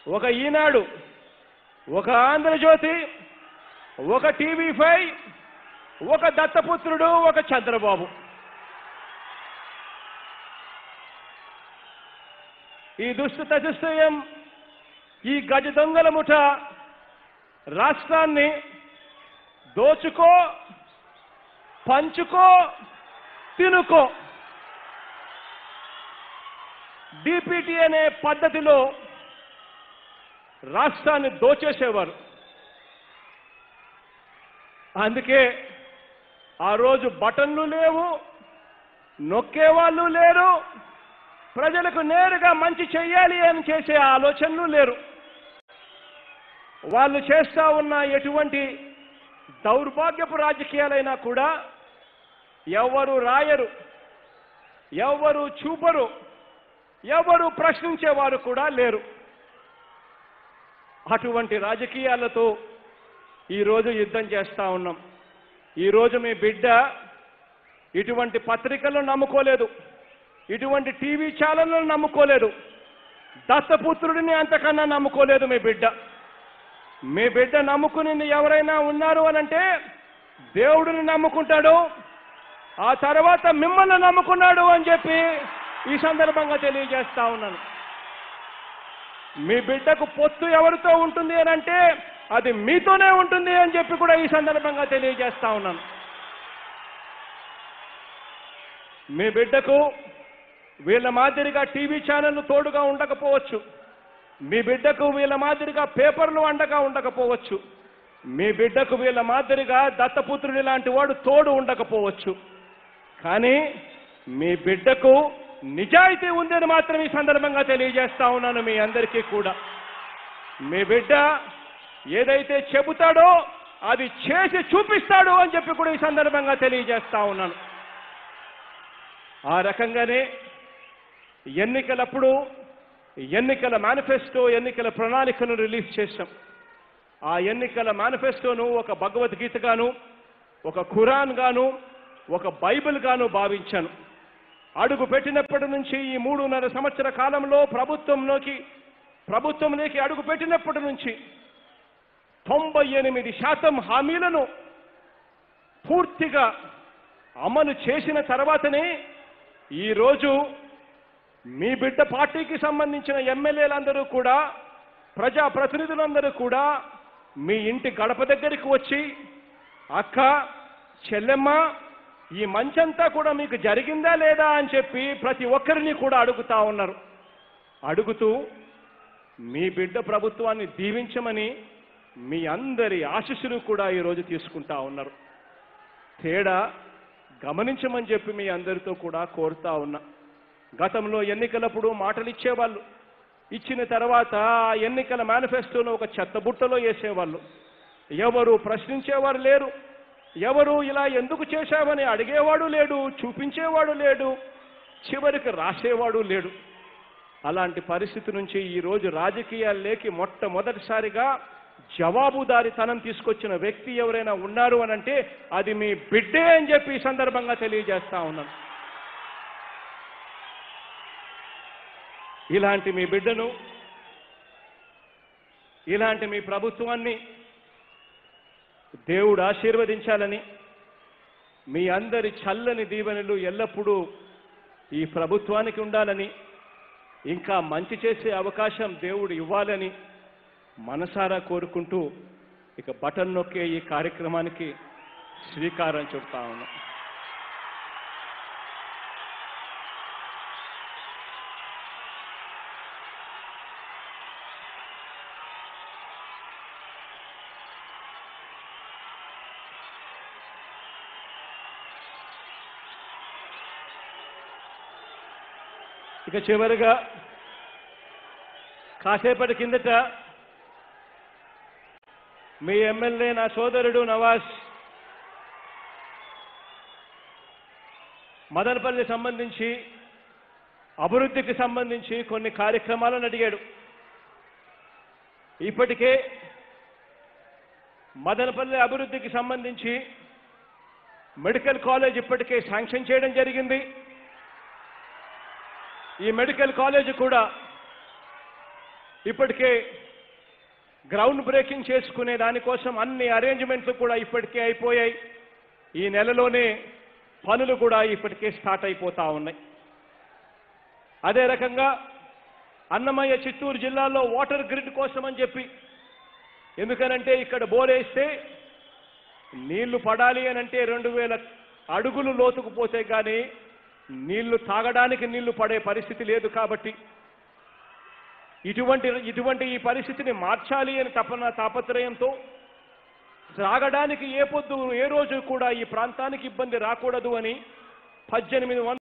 ఒక ఈనాడు, ఒక ఆంధ్రజ్యోతి, ఒక టీవీ5, ఒక దత్తపుత్రుడు, ఒక చంద్రబాబు. ఈ దుష్టచతుష్టయం, ఈ గజ దొంగల ముఠ రాష్ట్రాన్ని దోచుకో, పంచుకో, తినుకో డిపిటి అనే పద్ధతిలో రాష్ట్రాన్ని దోచేసేవారు. అందుకే ఆ రోజు బటన్లు లేవు, నొక్కేవాళ్ళు లేరు, ప్రజలకు నేరుగా మంచి చెయ్యాలి అని చేసే ఆలోచనలు లేరు. వాళ్ళు చేస్తా ఉన్న ఎటువంటి దౌర్భాగ్యపు రాజకీయాలైనా కూడా ఎవరు రాయరు, ఎవరు చూపరు, ఎవరు ప్రశ్నించేవారు కూడా లేరు. అటువంటి రాజకీయాలతో ఈరోజు యుద్ధం చేస్తా ఉన్నాం. ఈరోజు మీ బిడ్డ ఇటువంటి పత్రికలను నమ్ముకోలేదు, ఇటువంటి టీవీ ఛానళ్లను నమ్ముకోలేదు, దత్తపుత్రుడిని అంతకన్నా నమ్ముకోలేదు. మీ బిడ్డ నమ్ముకుని ఎవరైనా ఉన్నారు అనంటే దేవుడిని నమ్ముకుంటాడు, ఆ తర్వాత మిమ్మల్ని నమ్ముకున్నాడు అని చెప్పి ఈ సందర్భంగా తెలియజేస్తా ఉన్నాను. మీ బిడ్డకు పొత్తు ఎవరితో ఉంటుంది అనంటే అది మీతోనే ఉంటుంది అని చెప్పి కూడా ఈ సందర్భంగా తెలియజేస్తా ఉన్నాను. మీ బిడ్డకు వీళ్ళ మాదిరిగా టీవీ ఛానళ్లు తోడుగా ఉండకపోవచ్చు, మీ బిడ్డకు వీళ్ళ మాదిరిగా పేపర్లు అండగా ఉండకపోవచ్చు, మీ బిడ్డకు వీళ్ళ మాదిరిగా దత్తపుత్రుడి లాంటి వాడు తోడు ఉండకపోవచ్చు, కానీ మీ బిడ్డకు నిజాయితీ ఉందని మాత్రం ఈ సందర్భంగా తెలియజేస్తా ఉన్నాను మీ అందరికీ కూడా. మీ బిడ్డ ఏదైతే చెబుతాడో అది చేసి చూపిస్తాడు అని చెప్పి కూడా ఈ సందర్భంగా తెలియజేస్తా ఉన్నాను. ఆ రకంగానే ఎన్నికలప్పుడు ఎన్నికల మేనిఫెస్టో, ఎన్నికల ప్రణాళికను రిలీజ్ చేశాం. ఆ ఎన్నికల మేనిఫెస్టోను ఒక భగవద్గీత గాను, ఒక ఖురాన్ గాను, ఒక బైబిల్ గాను భావించాను. అడుగు పెట్టినప్పటి నుంచి ఈ 3.5 సంవత్సర కాలంలో ప్రభుత్వంలోకి అడుగు పెట్టినప్పటి నుంచి 98% హామీలను పూర్తిగా అమలు చేసిన తర్వాతనే ఈరోజు మీ బిడ్డ పార్టీకి సంబంధించిన ఎమ్మెల్యేలందరూ కూడా, ప్రజాప్రతినిధులందరూ కూడా మీ ఇంటి గడప దగ్గరికి వచ్చి, అక్క, చెల్లెమ్మ, ఈ మంచంతా కూడా మీకు జరిగిందా లేదా అని చెప్పి ప్రతి ఒక్కరిని కూడా అడుగుతా ఉన్నారు. అడుగుతూ మీ బిడ్డ ప్రభుత్వాన్ని దీవించమని మీ అందరి ఆశీస్సులు కూడా ఈరోజు తీసుకుంటా ఉన్నారు. తేడా గమనించమని చెప్పి మీ అందరితో కూడా కోరుతా ఉన్నా. గతంలో ఎన్నికలప్పుడు మాటలు ఇచ్చేవాళ్ళు, ఇచ్చిన తర్వాత ఎన్నికల మేనిఫెస్టోను ఒక చెత్తబుట్టలో వేసేవాళ్ళు. ఎవరు ప్రశ్నించేవారు లేరు, ఎవరు ఇలా ఎందుకు చేశామని అడిగేవాడు లేడు, చూపించేవాడు లేడు, చివరికి రాసేవాడు లేడు. అలాంటి పరిస్థితి నుంచి ఈరోజు రాజకీయాల్లోకి మొట్టమొదటిసారిగా జవాబుదారీతనం తీసుకొచ్చిన వ్యక్తి ఎవరైనా ఉన్నారు అనంటే అది మీ బిడ్డే అని చెప్పి ఈ సందర్భంగా తెలియజేస్తా ఉన్నాను. ఇలాంటి మీ బిడ్డను, ఇలాంటి మీ ప్రభుత్వాన్ని దేవుడు ఆశీర్వదించాలని, మీ అందరి చల్లని దీవెనలు ఎల్లప్పుడూ ఈ ప్రభుత్వానికి ఉండాలని, ఇంకా మంచి చేసే అవకాశం దేవుడు ఇవ్వాలని మనసారా కోరుకుంటూ ఇక బటన్ నొక్కే ఈ కార్యక్రమానికి శ్రీకారం చుడతా ఉన్నాం. ఇక చివరిగా కాసేపటి కిందట మీ ఎమ్మెల్యే నా సోదరుడు నవాజ్ మదనపల్లి సంబంధించి అభివృద్ధికి సంబంధించి కొన్ని కార్యక్రమాలను అడిగాడు. ఇప్పటికే మదనపల్లి అభివృద్ధికి సంబంధించి మెడికల్ కాలేజ్ ఇప్పటికే శాంక్షన్ చేయడం జరిగింది. ఈ మెడికల్ కాలేజ్ కూడా ఇప్పటికే గ్రౌండ్ బ్రేకింగ్ చేసుకునే దానికోసం అన్ని అరేంజ్మెంట్లు కూడా ఇప్పటికే అయిపోయాయి. ఈ నెలలోనే పనులు కూడా ఇప్పటికే స్టార్ట్ అయిపోతా ఉన్నాయి. అదే రకంగా అన్నమయ్య చిత్తూరు జిల్లాలో వాటర్ గ్రిడ్ కోసం అని చెప్పి, ఎందుకనంటే ఇక్కడ బోరేస్తే నీళ్లు పడాలి అని అంటే 2000 అడుగులు లోతుకు పోతే కానీ నీళ్లు తాగడానికి నీళ్లు పడే పరిస్థితి లేదు. కాబట్టి ఇటువంటి ఈ పరిస్థితిని మార్చాలి అని తాపత్రయంతో తాగడానికి ఏ రోజు కూడా ఈ ప్రాంతానికి ఇబ్బంది రాకూడదు అని 1800